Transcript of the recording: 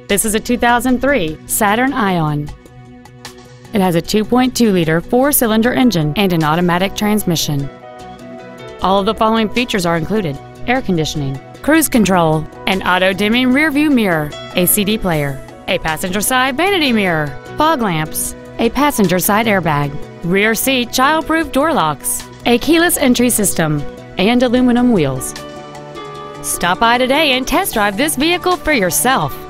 This is a 2003 Saturn Ion. It has a 2.2-liter four-cylinder engine and an automatic transmission. All of the following features are included: air conditioning, cruise control, an auto-dimming rearview mirror, a CD player, a passenger side vanity mirror, fog lamps, a passenger side airbag, rear seat child-proof door locks, a keyless entry system, and aluminum wheels. Stop by today and test drive this vehicle for yourself.